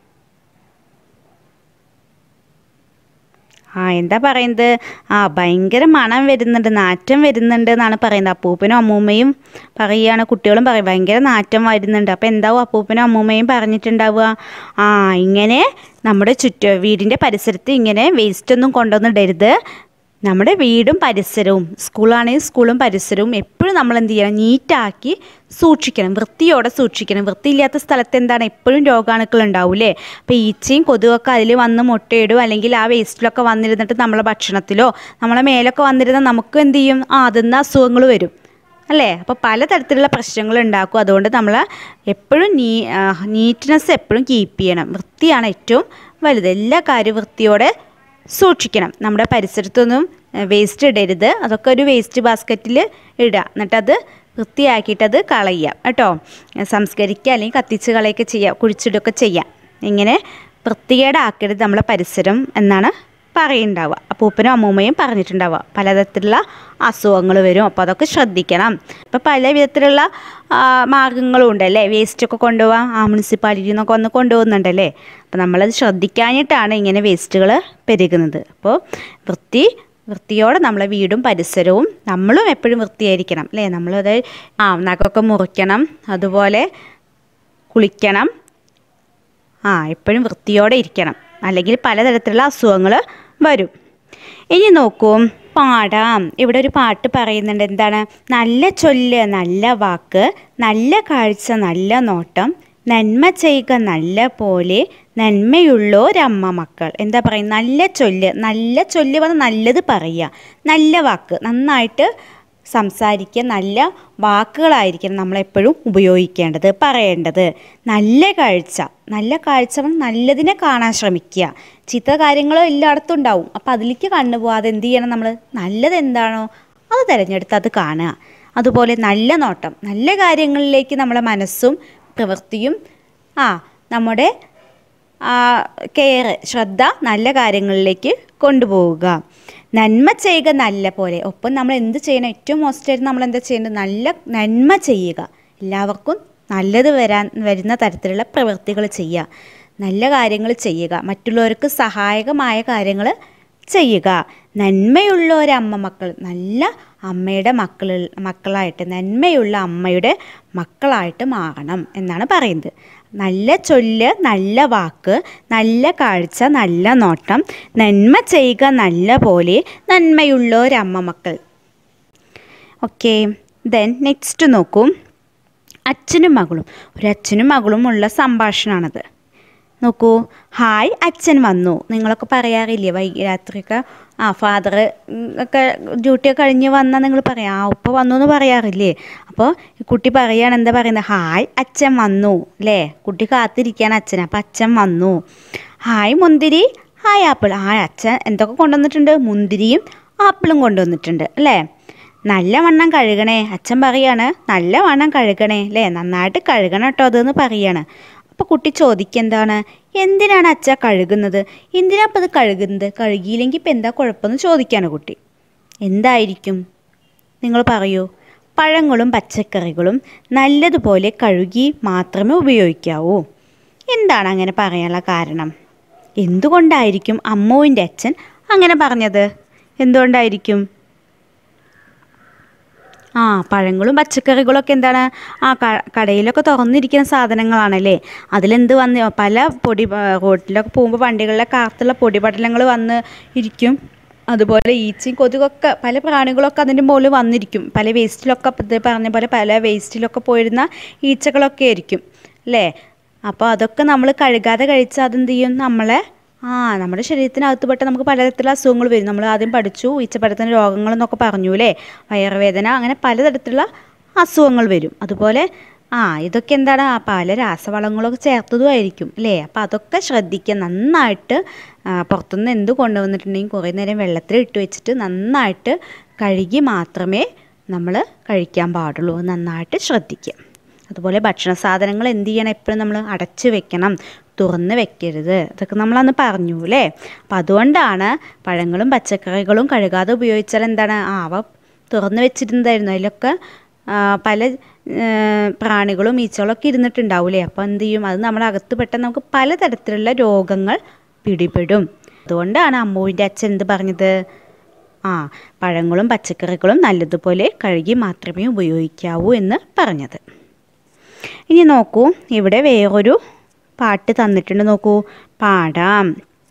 ആ എന്താ പറയുന്നത്? ആ ഭയങ്കര മണം വരുന്നുണ്ട്, നാറ്റം വരുന്നുണ്ട് എന്നാണ് പറയുന്നത്. അപ്പൂപ്പനും അമ്മൂമ്മയും പറയുകയാണ്, കുട്ടികളും പറയും ഭയങ്കര നാറ്റം വരുന്നുണ്ട്. അപ്പോൾ എന്താവും അപ്പൂപ്പനും അമ്മൂമ്മയും പറഞ്ഞിട്ടുണ്ടാവുക? ആ ഇങ്ങനെ നമ്മുടെ ചുറ്റു വീടിൻ്റെ പരിസരത്ത് ഇങ്ങനെ വേസ്റ്റ് ഒന്നും കൊണ്ടുവന്നിടരുത്. നമ്മുടെ വീടും പരിസരവും, സ്കൂളാണെങ്കിൽ സ്കൂളും പരിസരവും എപ്പോഴും നമ്മൾ എന്ത് ചെയ്യണം? നീറ്റാക്കി സൂക്ഷിക്കണം, വൃത്തിയോടെ സൂക്ഷിക്കണം. വൃത്തിയില്ലാത്ത സ്ഥലത്ത് എന്താണ്? എപ്പോഴും രോഗാണുക്കൾ ഉണ്ടാവില്ലേ. അപ്പോൾ ഈച്ചയും കൊതുകൊക്കെ അതിൽ വന്ന് മുട്ടയിടും, അല്ലെങ്കിൽ ആ വേസ്റ്റിലൊക്കെ വന്നിരുന്നിട്ട് നമ്മളെ ഭക്ഷണത്തിലോ നമ്മളെ മേലൊക്കെ വന്നിരുന്നാൽ നമുക്ക് എന്ത് ചെയ്യും? ആ അതിൽ അസുഖങ്ങൾ വരും അല്ലേ. അപ്പോൾ പലതരത്തിലുള്ള പ്രശ്നങ്ങൾ ഉണ്ടാക്കും. അതുകൊണ്ട് നമ്മൾ എപ്പോഴും നീ നീറ്റ്നെസ് എപ്പോഴും കീപ്പ് ചെയ്യണം. വൃത്തിയാണ് ഏറ്റവും വലുത്. എല്ലാ കാര്യവും വൃത്തിയോടെ സൂക്ഷിക്കണം. നമ്മുടെ പരിസരത്തൊന്നും വേസ്റ്റ് ഇടരുത്. അതൊക്കെ ഒരു വേസ്റ്റ് ബാസ്ക്കറ്റിൽ ഇടുക, എന്നിട്ടത് വൃത്തിയാക്കിയിട്ടത് കളയുക കേട്ടോ. സംസ്കരിക്കുക അല്ലെങ്കിൽ കത്തിച്ച് കളയൊക്കെ ചെയ്യുക, കുഴിച്ചിടുകയൊക്കെ ചെയ്യാം. ഇങ്ങനെ വൃത്തികേടാക്കരുത് നമ്മളെ പരിസരം എന്നാണ് പറയുന്നുണ്ടാവുക. അപ്പൂപ്പനും അമ്മൂമ്മയും പറഞ്ഞിട്ടുണ്ടാവുക. പലതരത്തിലുള്ള അസുഖങ്ങൾ വരും, അപ്പോൾ അതൊക്കെ ശ്രദ്ധിക്കണം. ഇപ്പോൾ പല വിധത്തിലുള്ള മാർഗ്ഗങ്ങളും ഉണ്ടല്ലേ. വേസ്റ്റൊക്കെ കൊണ്ടുപോകാം, ആ മുനിസിപ്പാലിറ്റിയിൽ നിന്നൊക്കെ വന്ന് കൊണ്ടുപോകുന്നുണ്ടല്ലേ. അപ്പോൾ നമ്മളത് ശ്രദ്ധിക്കാനായിട്ടാണ് ഇങ്ങനെ വേസ്റ്റുകൾ പെരുകുന്നത്. അപ്പോൾ വൃത്തി വൃത്തിയോടെ നമ്മളെ വീടും പരിസരവും നമ്മളും എപ്പോഴും വൃത്തിയായിരിക്കണം അല്ലേ. നമ്മളത് ആ നഖമൊക്കെ മുറിക്കണം, അതുപോലെ കുളിക്കണം. ആ എപ്പോഴും വൃത്തിയോടെ ഇരിക്കണം, അല്ലെങ്കിൽ പലതരത്തിലുള്ള അസുഖങ്ങൾ വരും. ഇനി നോക്കൂ, പാടാം. ഇവിടെ ഒരു പാട്ട് പറയുന്നുണ്ട്. എന്താണ്? നല്ല ചൊല്ല് നല്ല വാക്ക്, നല്ല കാഴ്ച നല്ല നോട്ടം, നന്മ ചെയ്യുക നല്ല പോലെ, നന്മയുള്ളോരമ്മ മക്കൾ. എന്താ പറയുക? നല്ല ചൊല്ല്. നല്ല ചൊല്ല് പറഞ്ഞാൽ നല്ലത് പറയുക, നല്ല വാക്ക്, നന്നായിട്ട് സംസാരിക്കുക, നല്ല വാക്കുകളായിരിക്കണം നമ്മളെപ്പോഴും ഉപയോഗിക്കേണ്ടത്, പറയേണ്ടത്. നല്ല കാഴ്ച. നല്ല കാഴ്ച നല്ലതിനെ കാണാൻ ശ്രമിക്കുക. ചീത്ത കാര്യങ്ങളും എല്ലായിടത്തും ഉണ്ടാവും. അപ്പോൾ അതിലേക്ക് കണ്ണുപോകാതെ എന്ത് ചെയ്യണം? നമ്മൾ നല്ലത് എന്താണോ അത് തിരഞ്ഞെടുത്ത് അത് കാണുക. അതുപോലെ നല്ല നോട്ടം, നല്ല കാര്യങ്ങളിലേക്ക് നമ്മളെ മനസ്സും പ്രവൃത്തിയും ആ നമ്മുടെ കെയർ ശ്രദ്ധ നല്ല കാര്യങ്ങളിലേക്ക് കൊണ്ടുപോവുക. നന്മ ചെയ്യുക നല്ല പോലെ. ഒപ്പം നമ്മൾ എന്ത് ചെയ്യണം? ഏറ്റവും മോസ്റ്റായിട്ട് നമ്മൾ എന്താ ചെയ്യേണ്ടത്? നല്ല നന്മ ചെയ്യുക. എല്ലാവർക്കും നല്ലത് വരാൻ വരുന്ന തരത്തിലുള്ള പ്രവൃത്തികൾ ചെയ്യുക, നല്ല കാര്യങ്ങൾ ചെയ്യുക, മറ്റുള്ളവർക്ക് സഹായകമായ കാര്യങ്ങൾ ചെയ്യുക. നന്മയുള്ള ഒരു അമ്മ മക്കൾ, നല്ല അമ്മയുടെ മക്കൾ മക്കളായിട്ട് നന്മയുള്ള അമ്മയുടെ മക്കളായിട്ട് മാറണം എന്നാണ് പറയുന്നത്. നല്ല ചൊല്ല്, നല്ല വാക്ക്, നല്ല കാഴ്ച, നല്ല നോട്ടം, നന്മ ചെയ്യുക നല്ല പോലെ, നന്മയുള്ള ഒരു അമ്മ മക്കൾ. ഓക്കെ, ദെൻ നെക്സ്റ്റ് നോക്കൂ. അച്ഛനും മകളും. ഒരു അച്ഛനും മകളും ഉള്ള സംഭാഷണമാണത്. നോക്കൂ. ഹായ്, അച്ഛൻ വന്നു. നിങ്ങളൊക്കെ പറയാറില്ലേ വൈകി രാത്രിയൊക്കെ ആ ഫാദർ ഒക്കെ ഡ്യൂട്ടിയൊക്കെ കഴിഞ്ഞ് വന്നാൽ നിങ്ങൾ പറയാം ആ ഉപ്പ വന്നു എന്ന് പറയാറില്ലേ? അപ്പോൾ കുട്ടി പറയുകയാണ്, എന്താ പറയുന്നത്? ഹായ്, അച്ഛൻ വന്നു അല്ലേ? കുട്ടി കാത്തിരിക്കുകയാണ് അച്ഛൻ. അപ്പോൾ അച്ഛൻ വന്നു. ഹായ് മുന്തിരി, ഹായ് ആപ്പിൾ. ആ അച്ഛൻ എന്തൊക്കെ കൊണ്ടുവന്നിട്ടുണ്ട്? മുന്തിരിയും ആപ്പിളും കൊണ്ടുവന്നിട്ടുണ്ട് അല്ലേ? നല്ല വണ്ണം കഴുകണേ. അച്ഛൻ പറയാണ് നല്ല വണ്ണം കഴുകണേ അല്ലേ? നന്നായിട്ട് കഴുകണം കേട്ടോ അതെന്ന് പറയാണ്. അപ്പോൾ കുട്ടി ചോദിക്കുക, എന്താണ് എന്തിനാണ് അച്ഛ കഴുകുന്നത്? എന്തിനാ അപ്പം അത് കഴുകുന്നത്? കഴുകിയില്ലെങ്കിൽ ഇപ്പം എന്താ കുഴപ്പമെന്ന് ചോദിക്കുകയാണ് കുട്ടി. എന്തായിരിക്കും നിങ്ങൾ പറയൂ? പഴങ്ങളും പച്ചക്കറികളും നല്ലതുപോലെ കഴുകി മാത്രമേ ഉപയോഗിക്കാവൂ. എന്താണ് അങ്ങനെ പറയാനുള്ള കാരണം? എന്തുകൊണ്ടായിരിക്കും അമ്മുവിൻ്റെ അച്ഛൻ അങ്ങനെ പറഞ്ഞത്? എന്തുകൊണ്ടായിരിക്കും? ആ പഴങ്ങളും പച്ചക്കറികളൊക്കെ എന്താണ് ആ കടയിലൊക്കെ തുറന്നിരിക്കുന്ന സാധനങ്ങളാണല്ലേ? അതിലെന്ത് വന്ന് പല പൊടി റോഡിലൊക്കെ പോകുമ്പോൾ വണ്ടികളിലൊക്കെ അകത്തുള്ള പൊടിപടലങ്ങൾ വന്ന് ഇരിക്കും. അതുപോലെ ഈച്ചയും കൊതുകൊക്കെ പല പ്രാണികളൊക്കെ അതിൻ്റെ മുകളിൽ വന്നിരിക്കും. പല വേസ്റ്റിലൊക്കെ ഇത് പറഞ്ഞ പോലെ പല വേസ്റ്റിലൊക്കെ പോയിരുന്ന ഈച്ചകളൊക്കെ ആയിരിക്കും അല്ലേ? അപ്പോൾ അതൊക്കെ നമ്മൾ കഴുകാതെ കഴിച്ചാൽ അതെന്ത് ചെയ്യും? നമ്മളെ ആ നമ്മുടെ ശരീരത്തിനകത്ത് പെട്ട് നമുക്ക് പലതരത്തിലുള്ള അസുഖങ്ങൾ വരും. നമ്മൾ ആദ്യം പഠിച്ചു ഈച്ചപ്പഴത്തിന് രോഗങ്ങളെന്നൊക്കെ പറഞ്ഞു അല്ലേ? വയറുവേദന, അങ്ങനെ പലതരത്തിലുള്ള അസുഖങ്ങൾ വരും. അതുപോലെ ആ ഇതൊക്കെ എന്താണ്? ആ പല രാസവളങ്ങളൊക്കെ ചേർത്തതുമായിരിക്കും അല്ലേ? അപ്പോൾ അതൊക്കെ ശ്രദ്ധിക്കുക. നന്നായിട്ട് പുറത്തുനിന്ന് എന്ത് കൊണ്ടുവന്നിട്ടുണ്ടെങ്കിൽ കുറേ നേരം വെള്ളത്തിൽ ഇട്ട് വെച്ചിട്ട് നന്നായിട്ട് കഴുകി മാത്രമേ നമ്മൾ കഴിക്കാൻ പാടുള്ളൂ. നന്നായിട്ട് ശ്രദ്ധിക്കുക. അതുപോലെ ഭക്ഷണ സാധനങ്ങൾ എന്ത് ചെയ്യണം? എപ്പോഴും നമ്മൾ അടച്ച് വെക്കണം, തുറന്ന് വെക്കരുത്. അതൊക്കെ നമ്മളന്ന് പറഞ്ഞു അല്ലേ? അപ്പം അതുകൊണ്ടാണ് പഴങ്ങളും പച്ചക്കറികളും കഴുകാതെ ഉപയോഗിച്ചാൽ എന്താണ് ആ അവ തുറന്ന് വെച്ചിരുന്നതായിരുന്നു. അതിലൊക്കെ പല പ്രാണികളും ഈച്ചകളൊക്കെ ഇരുന്നിട്ടുണ്ടാവില്ലേ? അപ്പോൾ എന്ത് ചെയ്യും? അത് നമ്മുടെ അകത്ത് പെട്ടെന്ന് നമുക്ക് പലതരത്തിലുള്ള രോഗങ്ങൾ പിടിപെടും. അതുകൊണ്ടാണ് അമ്മുവിൻ്റെ അച്ഛൻ എന്ത് പറഞ്ഞത്? ആ പഴങ്ങളും പച്ചക്കറികളും നല്ലതുപോലെ കഴുകി മാത്രമേ ഉപയോഗിക്കാവൂ എന്ന് പറഞ്ഞത്. ഇനി നോക്കൂ, ഇവിടെ വേറൊരു പാട്ട് തന്നിട്ടുണ്ട്. നോക്കൂ, പാടാം.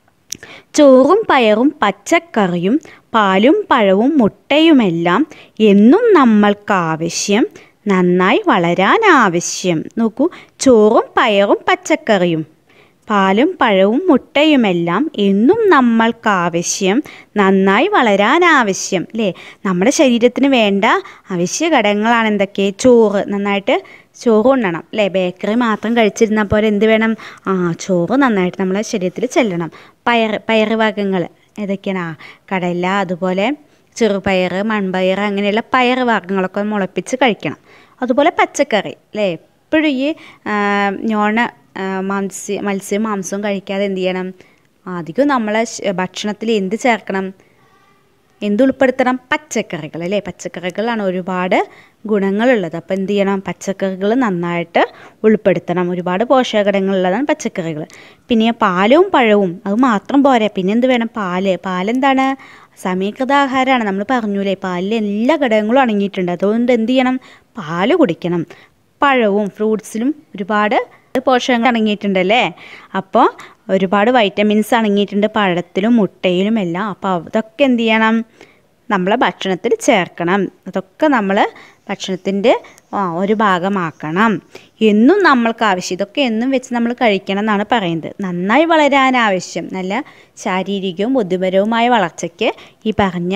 ചോറും പയറും പച്ചക്കറിയും പാലും പഴവും മുട്ടയുമെല്ലാം എന്നും നമ്മൾക്കാവശ്യം, നന്നായി വളരാൻ ആവശ്യം. നോക്കൂ, ചോറും പയറും പച്ചക്കറിയും പാലും പഴവും മുട്ടയുമെല്ലാം എന്നും നമ്മൾക്കാവശ്യം, നന്നായി വളരാൻ ആവശ്യം അല്ലേ? നമ്മുടെ ശരീരത്തിന് വേണ്ട അവശ്യ ഘടകങ്ങളാണ് എന്തൊക്കെ? ചോറ്, നന്നായിട്ട് ചോറ് ഉണ്ണണം അല്ലേ? ബേക്കറി മാത്രം കഴിച്ചിരുന്നാൽ പോലെ എന്ത് വേണം? ആ ചോറ് നന്നായിട്ട് നമ്മളെ ശരീരത്തിൽ ചെല്ലണം. പയർ പയർ വർഗ്ഗങ്ങൾ ഏതൊക്കെയാണ്? ആ കടല, അതുപോലെ ചെറുപയർ, മൺപയർ, അങ്ങനെയുള്ള പയർ വർഗ്ഗങ്ങളൊക്കെ മുളപ്പിച്ച് കഴിക്കണം. അതുപോലെ പച്ചക്കറി അല്ലേ? എപ്പോഴും ഈ ഞോണ മത്സ്യ മത്സ്യം മാംസവും കഴിക്കാതെ എന്ത് ചെയ്യണം? അധികം നമ്മളെ ഭക്ഷണത്തിൽ എന്ത് ചേർക്കണം? എന്തുൾപ്പെടുത്തണം? പച്ചക്കറികൾ അല്ലേ? പച്ചക്കറികളാണ് ഒരുപാട് ഗുണങ്ങളുള്ളത്. അപ്പോൾ എന്ത് ചെയ്യണം? പച്ചക്കറികൾ നന്നായിട്ട് ഉൾപ്പെടുത്തണം. ഒരുപാട് പോഷകഘടകങ്ങളുള്ളതാണ് പച്ചക്കറികൾ. പിന്നെ പാലും പഴവും അത് മാത്രം പോരാ, പിന്നെ എന്ത് വേണം? പാല്. പാലെന്താണ്? സമീകൃത ആഹാരമാണ്. നമ്മൾ പറഞ്ഞൂലേ പാലിൽ എല്ലാ ഘടകങ്ങളും അടങ്ങിയിട്ടുണ്ട്. അതുകൊണ്ട് എന്ത് ചെയ്യണം? പാല് കുടിക്കണം. പഴവും ഫ്രൂട്ട്സിലും ഒരുപാട് പോഷകങ്ങൾ അടങ്ങിയിട്ടുണ്ടല്ലേ? അപ്പോൾ ഒരുപാട് വൈറ്റമിൻസ് അടങ്ങിയിട്ടുണ്ട് പഴത്തിലും മുട്ടയിലും എല്ലാം. അപ്പോൾ അതൊക്കെ എന്ത് ചെയ്യണം? നമ്മളെ ഭക്ഷണത്തിൽ ചേർക്കണം. അതൊക്കെ നമ്മൾ ഭക്ഷണത്തിൻ്റെ ഒരു ഭാഗമാക്കണം. എന്നും നമ്മൾക്ക് ആവശ്യം, ഇതൊക്കെ എന്നും വെച്ച് നമ്മൾ കഴിക്കണം എന്നാണ് പറയുന്നത്. നന്നായി വളരാൻ ആവശ്യം, നല്ല ശാരീരികവും ബുദ്ധിപരവുമായ വളർച്ചയ്ക്ക് ഈ പറഞ്ഞ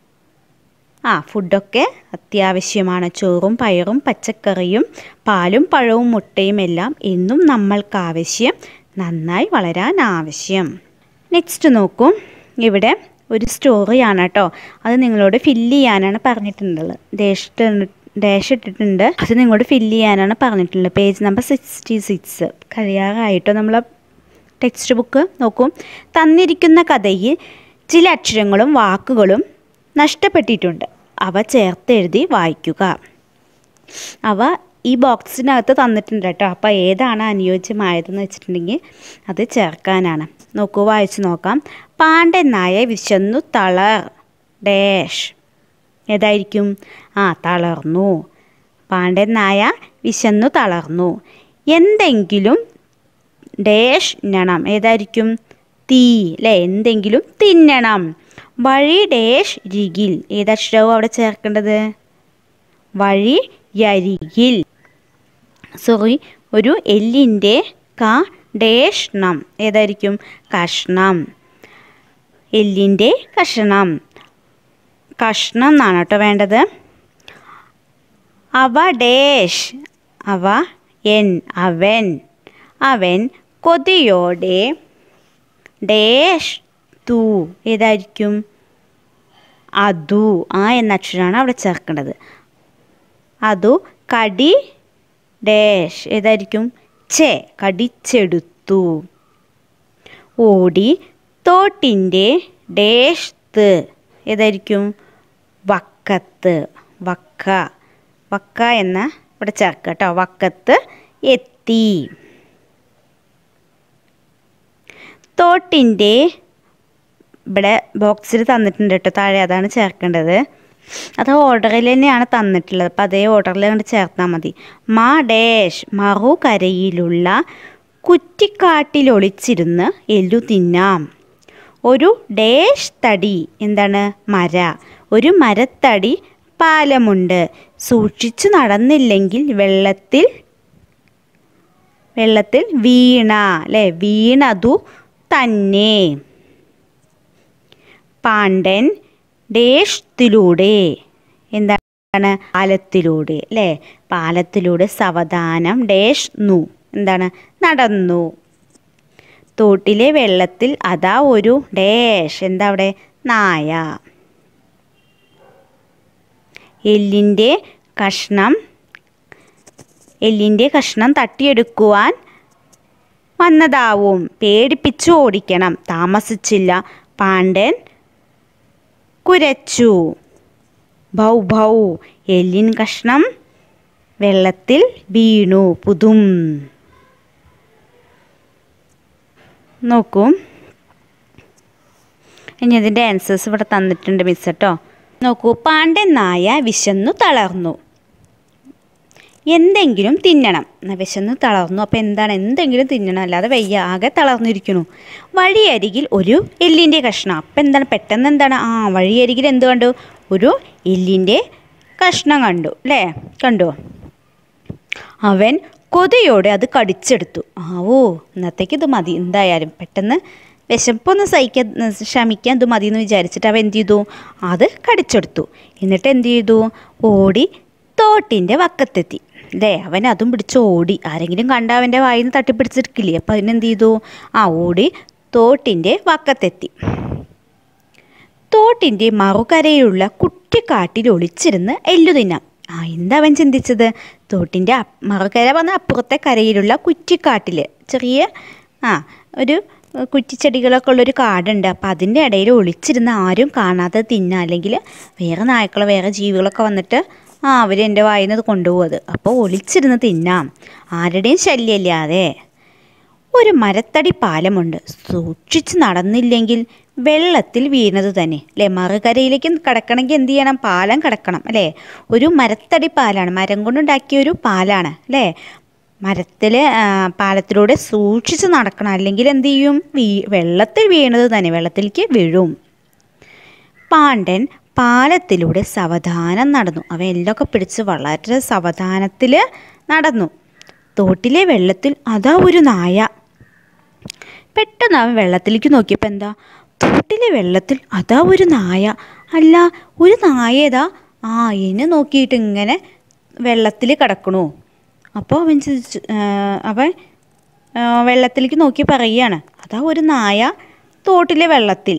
ആ ഫുഡൊക്കെ അത്യാവശ്യമാണ്. ചോറും പയറും പച്ചക്കറിയും പാലും പഴവും മുട്ടയും എല്ലാം എന്നും നമ്മൾക്കാവശ്യം, നന്നായി വളരാൻ ആവശ്യം. നെക്സ്റ്റ് നോക്കൂ, ഇവിടെ ഒരു സ്റ്റോറിയാണ് കേട്ടോ. അത് നിങ്ങളോട് ഫില്ല് ചെയ്യാനാണ് പറഞ്ഞിട്ടുള്ളത്. ഡേഷ് ഡാഷ് ഇട്ടിട്ടുണ്ട്. അത് നിങ്ങളോട് ഫില്ല് ചെയ്യാനാണ് പറഞ്ഞിട്ടുള്ളത്. പേജ് നമ്പർ സിക്സ്റ്റി സിക്സ് കഴിയാറായിട്ടോ നമ്മളെ ടെക്സ്റ്റ് ബുക്ക് നോക്കൂ. തന്നിരിക്കുന്ന കഥയിൽ ചില അക്ഷരങ്ങളും വാക്കുകളും നഷ്ടപ്പെട്ടിട്ടുണ്ട്. അവ ചേർത്തെഴുതി വായിക്കുക. അവ ഈ ബോക്സിനകത്ത് തന്നിട്ടുണ്ട് കേട്ടോ. അപ്പോൾ ഏതാണ് അനുയോജ്യമായതെന്ന് വെച്ചിട്ടുണ്ടെങ്കിൽ അത് ചേർക്കാനാണ്. നോക്കൂ, വായിച്ചു നോക്കാം. പാണ്ഡൻ നായ വിശന്നു തളർ ഡാഷ്. ഏതായിരിക്കും? ആ തളർന്നു. പാണ്ഡൻ നായ വിശന്നു തളർന്നു. എന്തെങ്കിലും ഡാഷ് തിന്നണം. ഏതായിരിക്കും? തീ അല്ലേ? എന്തെങ്കിലും തിന്നണം. വഴി ഡാഷ് രികിൽ. ഏതക്ഷരവും അവിടെ ചേർക്കേണ്ടത്? വഴി യരികിൽ. സോറി, ഒരു എല്ലിൻ്റെ ക ഡേഷ്ണം. ഏതായിരിക്കും? കഷ്ണം. എല്ലിൻ്റെ കഷ്ണം. കഷ്ണം എന്നാണ് കേട്ടോ വേണ്ടത്. അവ ഡേഷ്. അവ എൻ അവൻ. അവൻ കൊതിയോടെ ഡേഷ് തു. ഏതായിരിക്കും? അതു. ആ എന്ന അക്ഷരമാണ് അവിടെ ചേർക്കേണ്ടത്. അതു കടി ഡേഷ്. ഏതായിരിക്കും? ചെ കടിച്ചെടുത്തു. ഓടി തോട്ടിൻ്റെ ഡേഷ് ത്. ഏതായിരിക്കും? വക്കത്ത്. വക്ക. വക്ക എന്ന ഇവിടെ ചേർക്കുക കേട്ടോ. വക്കത്ത് എത്തി. തോട്ടിൻ്റെ ഇവിടെ ബോക്സിൽ തന്നിട്ടുണ്ട് കേട്ടോ താഴെ, അതാണ് ചേർക്കേണ്ടത്. അത് ഓർഡറിൽ തന്നെയാണ് തന്നിട്ടുള്ളത്. അപ്പോൾ അതേ ഓർഡറിൽ കണ്ട് ചേർത്താൽ മതി. മാ ഡേഷ് മറുകരയിലുള്ള കുറ്റിക്കാട്ടിലൊളിച്ചിരുന്ന് എല്ലു തിന്നാം. ഒരു ഡേഷ് തടി. എന്താണ്? മര. ഒരു മരത്തടി പാലമുണ്ട്. സൂക്ഷിച്ചു നടന്നില്ലെങ്കിൽ വെള്ളത്തിൽ വെള്ളത്തിൽ വീണ അല്ലേ? വീണതു തന്നെ. പാണ്ഡൻ ഡേഷ്ത്തിലൂടെ. എന്താണ്? പാലത്തിലൂടെ അല്ലേ? പാലത്തിലൂടെ സാവധാനം ഡേഷ് നു. എന്താണ്? നടന്നു. തോട്ടിലെ വെള്ളത്തിൽ അതാ ഒരു ഡേഷ്. എന്താ അവിടെ? നായ. എല്ലിൻ്റെ കഷ്ണം എല്ലിൻ്റെ കഷ്ണം തട്ടിയെടുക്കുവാൻ വന്നതാവും. പേടിപ്പിച്ചു ഓടിക്കണം. താമസിച്ചില്ല. പാണ്ഡൻ കുരച്ചു. ഭൗ ഭൗ. എല്ലിൻ കഷ്ണം വെള്ളത്തിൽ വീണു. പുതും. നോക്കൂ, ഇനി അതിൻ്റെ ആൻസേഴ്സ് ഇവിടെ തന്നിട്ടുണ്ട് മിസ് കേട്ടോ. നോക്കൂ, പാണ്ഡൻ നായ വിശന്നു തളർന്നു. എന്തെങ്കിലും തിന്നണം. വിശന്നു തളർന്നു. അപ്പോൾ എന്താണ്? എന്തെങ്കിലും തിന്നണം, അല്ലാതെ വയ്യ, ആകെ തളർന്നിരിക്കണു. വഴിയരികിൽ ഒരു എല്ലിൻ്റെ കഷ്ണം. അപ്പം എന്താണ്? പെട്ടെന്ന് എന്താണ്? ആ വഴിയരികിൽ എന്ത് കണ്ടു? ഒരു എല്ലിൻ്റെ കഷ്ണം കണ്ടു അല്ലേ? കണ്ടു. അവൻ കൊതിയോടെ അത് കടിച്ചെടുത്തു. ആവോ, ഇന്നത്തേക്ക് ഇത് മതി, എന്തായാലും പെട്ടെന്ന് വിശപ്പൊന്ന് സഹിക്കാൻ ക്ഷമിക്കാൻ ഇത് മതി എന്ന് വിചാരിച്ചിട്ട് അവൻ എന്ത് ചെയ്തു? അത് കടിച്ചെടുത്തു. എന്നിട്ട് എന്ത് ചെയ്തു? ഓടി തോട്ടിൻ്റെ വക്കത്തെത്തി അല്ലേ? അവൻ അതും പിടിച്ച് ഓടി. ആരെങ്കിലും കണ്ട അവൻ്റെ വായിൽ നിന്ന് തട്ടിപ്പിടിച്ചെടുക്കില്ലേ? അപ്പം അതിനെന്ത് ചെയ്തു? ആ ഓടി തോട്ടിൻ്റെ വക്കത്തെത്തി. തോട്ടിൻ്റെ മറുകരയിലുള്ള കുറ്റിക്കാട്ടിൽ ഒളിച്ചിരുന്ന് എല്ലു തിന്നാം. ആ എന്താ അവൻ ചിന്തിച്ചത്? തോട്ടിൻ്റെ മറുകര വന്ന അപ്പുറത്തെ കരയിലുള്ള കുറ്റിക്കാട്ടിൽ ചെറിയ ആ ഒരു കുറ്റിച്ചെടികളൊക്കെ ഉള്ളൊരു കാടുണ്ട്. അപ്പം അതിൻ്റെ ഇടയിൽ ഒളിച്ചിരുന്ന് ആരും കാണാതെ തിന്നാം. അല്ലെങ്കിൽ വേറെ നായ്ക്കളോ വേറെ ജീവികളൊക്കെ വന്നിട്ട് ആ അവർ എൻ്റെ വായിൽ നിന്ന് കൊണ്ടുപോകും അത്. അപ്പോൾ ഒളിച്ചിരുന്ന് തിന്നാം, ആരുടെയും ശല്യമില്ലാതെ. ഒരു മരത്തടി പാലമുണ്ട്. സൂക്ഷിച്ച് നടന്നില്ലെങ്കിൽ വെള്ളത്തിൽ വീണത് തന്നെ അല്ലേ? മറുകരയിലേക്ക് കിടക്കണമെങ്കിൽ എന്ത് ചെയ്യണം? പാലം കിടക്കണം അല്ലേ? ഒരു മരത്തടി പാലാണ്, മരം കൊണ്ടുണ്ടാക്കിയ ഒരു പാലാണ് അല്ലേ? മരത്തിൽ പാലത്തിലൂടെ സൂക്ഷിച്ച് നടക്കണം, അല്ലെങ്കിൽ എന്ത് ചെയ്യും? വീ വെള്ളത്തിൽ വീണത് തന്നെ, വെള്ളത്തിലേക്ക് വീഴും. പാണ്ഡൻ പാലത്തിലൂടെ സാവധാനം നടന്നു. അവൻ എല്ലൊക്കെ പിടിച്ച് വളരെ സാവധാനത്തിൽ നടന്നു. തോട്ടിലെ വെള്ളത്തിൽ അതാ ഒരു നായ. പെട്ടെന്ന് അവൻ വെള്ളത്തിലേക്ക് നോക്കിയപ്പോൾ എന്താ? തോട്ടിലെ വെള്ളത്തിൽ അതാ ഒരു നായ. അല്ല, ഒരു നായ ഏതാ? ആ എന്നെ നോക്കിയിട്ട് ഇങ്ങനെ വെള്ളത്തിൽ കിടക്കണു. അപ്പോൾ അവൻ അവൻ വെള്ളത്തിലേക്ക് നോക്കി പറയുകയാണ്, അതാ ഒരു നായ തോട്ടിലെ വെള്ളത്തിൽ.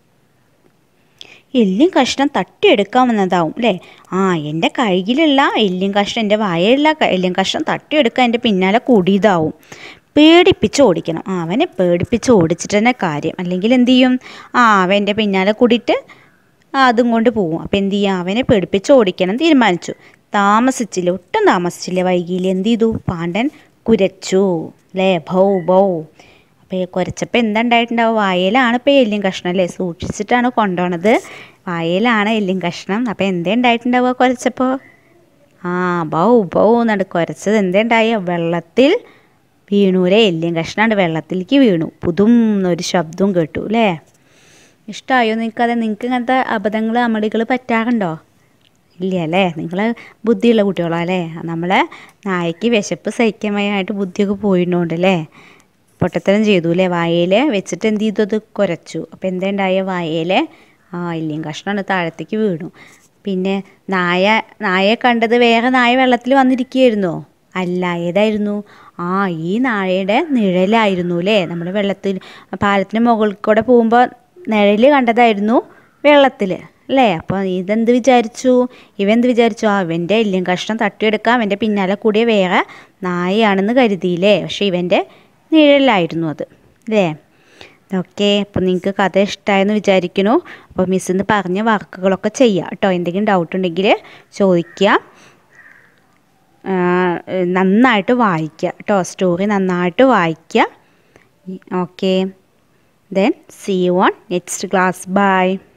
എല്ലും കഷ്ണം തട്ടിയെടുക്കാമെന്നതാവും അല്ലേ? ആ എൻ്റെ കയ്യിലുള്ള എല്ലും കഷ്ണം, എൻ്റെ വായയുള്ള എല്ലും കഷ്ണം തട്ടിയെടുക്കാൻ എൻ്റെ പിന്നാലെ കൂടിയതാവും. പേടിപ്പിച്ച് ഓടിക്കണം. ആ അവനെ പേടിപ്പിച്ച് ഓടിച്ചിട്ട് തന്നെ കാര്യം. അല്ലെങ്കിൽ എന്ത് ചെയ്യും? ആ അവൻ്റെ പിന്നാലെ കൂടിയിട്ട് അതും കൊണ്ട് പോവും. അപ്പോൾ എന്ത് ചെയ്യുക? അവനെ പേടിപ്പിച്ച് ഓടിക്കണം തീരുമാനിച്ചു. താമസിച്ചില്ല, ഒട്ടും താമസിച്ചില്ല, വൈകിയില്ല. എന്ത് ചെയ്തു? പാണ്ഡൻ കുരച്ചു അല്ലേ? ഭൗ ഭൗ. അപ്പോൾ കുരച്ചപ്പോൾ എന്താ ഉണ്ടായിട്ടുണ്ടാവും? വായയിലാണ് ഇപ്പോൾ എല്ലും കഷ്ണം അല്ലേ? സൂക്ഷിച്ചിട്ടാണ് കൊണ്ടുപോണത്. വായയിലാണ് എല്ലും കഷ്ണം. അപ്പോൾ എന്തേ ഉണ്ടായിട്ടുണ്ടാവുക കുരച്ചപ്പോൾ? ആ ബൗ ബൗ എന്നാണ് കുരച്ചത്. എന്തേണ്ടായ? വെള്ളത്തിൽ വീണൂരെ. എല്ലും കഷ്ണമാണ് വെള്ളത്തിലേക്ക് വീണു. പുതും എന്നൊരു ശബ്ദവും കേട്ടു അല്ലേ? ഇഷ്ടമായോ നിങ്ങൾക്കത്? നിങ്ങൾക്ക് ഇങ്ങനത്തെ അബദ്ധങ്ങൾ അമളികൾ പറ്റാറുണ്ടോ? ഇല്ല അല്ലേ? നിങ്ങൾ ബുദ്ധിയുള്ള കുട്ടികളോ അല്ലേ? നമ്മളെ നായക്ക് വിശപ്പ് സഹിക്കാനായിട്ട് ബുദ്ധിയൊക്കെ പോയിട്ടുണ്ട് അല്ലേ? പൊട്ടത്തരം ചെയ്തു അല്ലേ? വായയിൽ വെച്ചിട്ട് എന്ത് ചെയ്തു? അത് കുരച്ചു. അപ്പോൾ എന്തേണ്ടായ? വായയിൽ ആ എല്ലും കഷ്ണമാണ് താഴത്തേക്ക് വീണു. പിന്നെ നായ നായയെ കണ്ടത് വേറെ നായ വെള്ളത്തിൽ വന്നിരിക്കുകയായിരുന്നോ? അല്ല, ഏതായിരുന്നു? ആ ഈ നായയുടെ നിഴലായിരുന്നു അല്ലേ? നമ്മൾ വെള്ളത്തിൽ പാലത്തിന് മുകളിൽ കൂടെ പോകുമ്പോൾ നിഴൽ കണ്ടതായിരുന്നു വെള്ളത്തിൽ അല്ലേ? അപ്പോൾ ഇതെന്ത് വിചാരിച്ചു? ഇവന്ത് വിചാരിച്ചു? ആ ഇവൻ്റെ എല്ലും കഷ്ണം തട്ടിയെടുക്കാം, അവൻ്റെ പിന്നാലെ കൂടിയ വേറെ നായയാണെന്ന് കരുതിയില്ലേ? പക്ഷേ ഇവൻ്റെ നിഴലായിരുന്നു അത് അല്ലേ? ഓക്കെ, അപ്പോൾ നിങ്ങൾക്ക് കഥ ഇഷ്ടമായെന്ന് വിചാരിക്കുന്നു. അപ്പോൾ മിസ്സിന്ന് പറഞ്ഞ വർക്കുകളൊക്കെ ചെയ്യുക കേട്ടോ. എന്തെങ്കിലും ഡൗട്ട് ഉണ്ടെങ്കിൽ ചോദിക്കുക. നന്നായിട്ട് വായിക്കുക കേട്ടോ. സ്റ്റോറി നന്നായിട്ട് വായിക്കുക. Okay, then see you on next class. By.